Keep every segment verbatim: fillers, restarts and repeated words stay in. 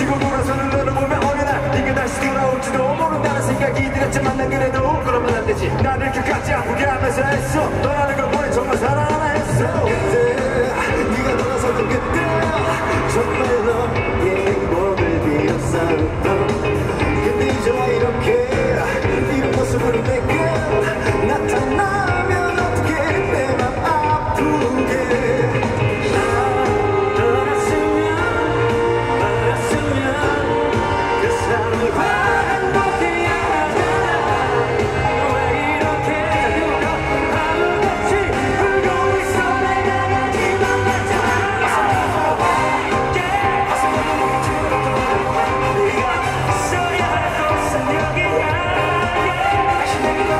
치고 돌아서는 너를 보면 어느 날 네가 다시 돌아올지도 모른다는 생각이 들었지만 난 그래도 그러면 안 되지. 나를 끝까지 아프게 하면서 했어. 너라는 걸 보니 정말 사랑 하나 했어. 그때 네가 돌아섰던 그때 정말로 내 행복을 빌었어. 근데 이제와 이렇게 이런 모습으로 내게 나타나면 어떻게 내 맘 아프게. 너였으면 너였으면 그 사람과 행복해야 하잖아. 왜 이렇게 아무것이 울고 있어. 내가 가지만 맞잖아. 네가 있어야 할 곳은 여기야. 다시 내가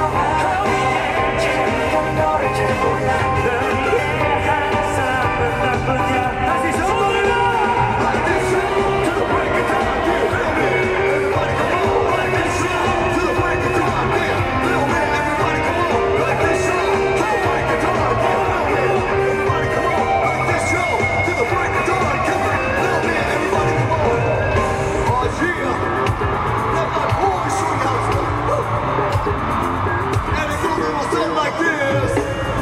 지금 너를 잘 몰라. 널 이해하는 사람은 나뿐이야. 다시 손을 Like this to the break of dawn, yeah. Everybody come on, like this to the break of dawn, yeah. Little man, everybody come on, like this to the break of dawn, yeah. Everybody come on, like this to the break of dawn, come on. Little man, everybody come on. Oh yeah, let my boys swing out to them. And it goes a little something like this.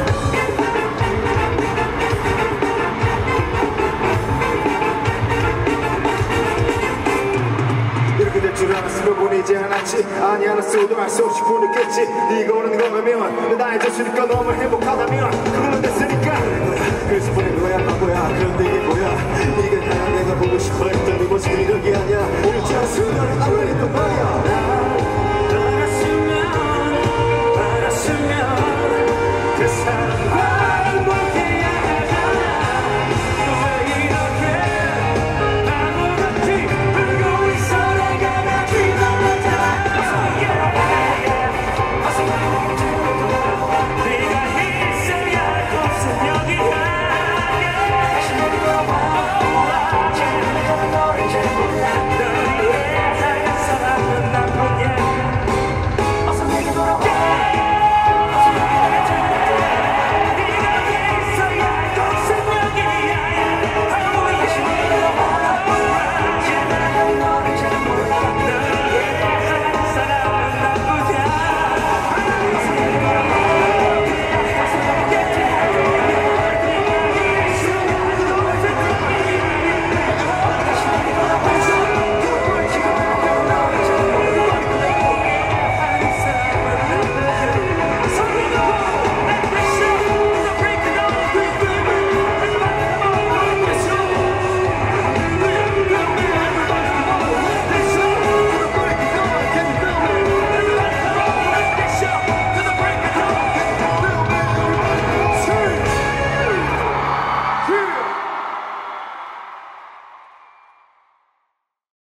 이렇게 될 줄 알았으면 보내지 않았지. 아니 않았어도 알 수 없이 보냈겠지. 네가 오는 거라면 나 해줬으니까 너무 행복하다면 그걸로 됐으니까. 그래서 보낸 거야 바보야. 그런데 이게 뭐야. 네가 나 내가 보고 싶어 했던 이 모습이 이런 게 아니야. 일자 수련을 안 그랬던 거야.